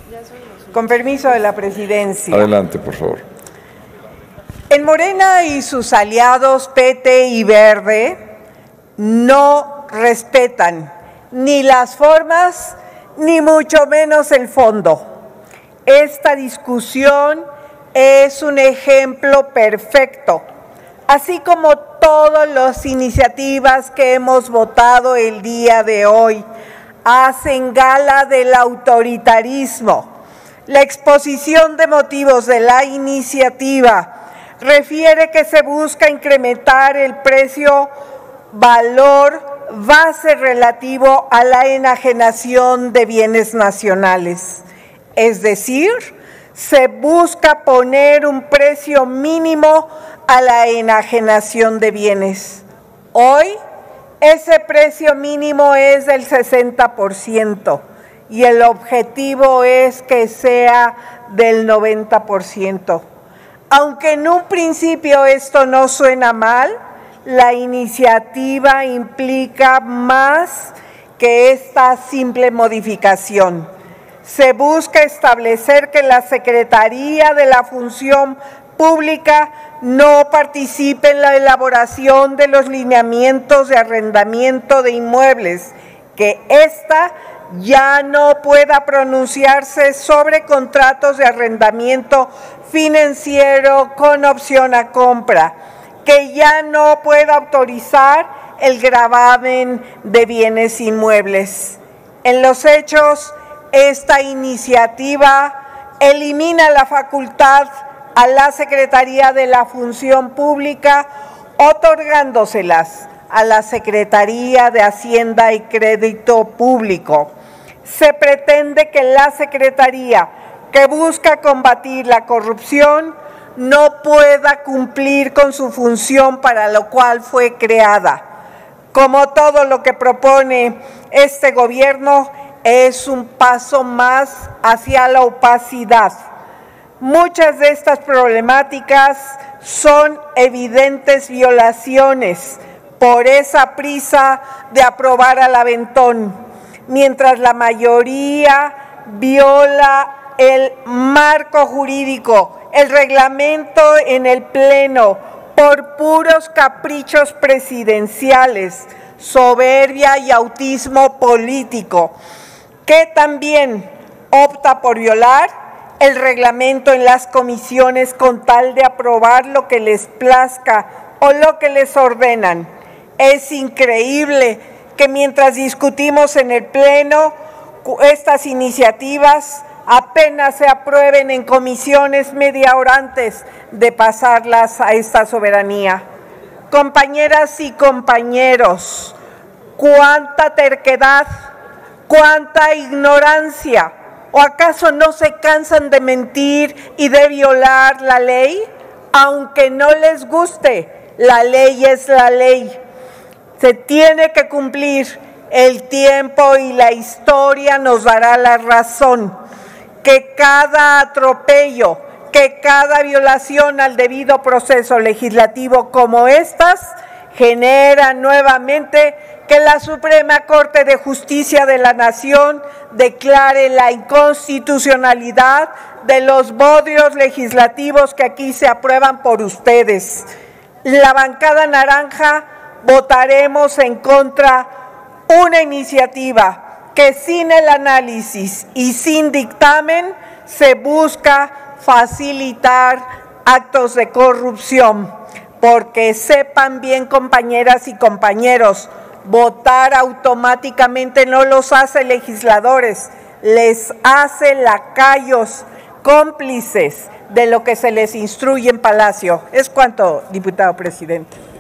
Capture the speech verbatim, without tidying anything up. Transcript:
Con permiso de la presidencia. Adelante, por favor. En Morena y sus aliados P T y Verde no respetan ni las formas ni mucho menos el fondo. Esta discusión es un ejemplo perfecto, así como todas las iniciativas que hemos votado el día de hoy hacen gala del autoritarismo. La exposición de motivos de la iniciativa refiere que se busca incrementar el precio valor base relativo a la enajenación de bienes nacionales. Es decir, se busca poner un precio mínimo a la enajenación de bienes. Hoy, ese precio mínimo es del sesenta por ciento y el objetivo es que sea del noventa por ciento. Aunque en un principio esto no suena mal, la iniciativa implica más que esta simple modificación. Se busca establecer que la Secretaría de la Función Pública no participe en la elaboración de los lineamientos de arrendamiento de inmuebles, que ésta ya no pueda pronunciarse sobre contratos de arrendamiento financiero con opción a compra, que ya no pueda autorizar el gravamen de bienes inmuebles. En los hechos, esta iniciativa elimina la facultad a la Secretaría de la Función Pública, otorgándoselas a la Secretaría de Hacienda y Crédito Público. Se pretende que la Secretaría, que busca combatir la corrupción, no pueda cumplir con su función para lo cual fue creada. Como todo lo que propone este gobierno, es un paso más hacia la opacidad. Muchas de estas problemáticas son evidentes violaciones por esa prisa de aprobar al aventón, mientras la mayoría viola el marco jurídico, el reglamento en el Pleno, por puros caprichos presidenciales, soberbia y autismo político, que también opta por violar el reglamento en las comisiones con tal de aprobar lo que les plazca o lo que les ordenan. Es increíble que mientras discutimos en el Pleno, estas iniciativas apenas se aprueben en comisiones media hora antes de pasarlas a esta soberanía. Compañeras y compañeros, cuánta terquedad, cuánta ignorancia. ¿O acaso no se cansan de mentir y de violar la ley? Aunque no les guste, la ley es la ley. Se tiene que cumplir. El tiempo y la historia nos dará la razón. Que cada atropello, que cada violación al debido proceso legislativo como estas, genera nuevamente que la Suprema Corte de Justicia de la Nación declare la inconstitucionalidad de los bodrios legislativos que aquí se aprueban por ustedes. La bancada naranja votaremos en contra una iniciativa que sin el análisis y sin dictamen se busca facilitar actos de corrupción, porque sepan bien, compañeras y compañeros, votar automáticamente no los hace legisladores, les hace lacayos, cómplices de lo que se les instruye en Palacio. Es cuanto, diputado presidente.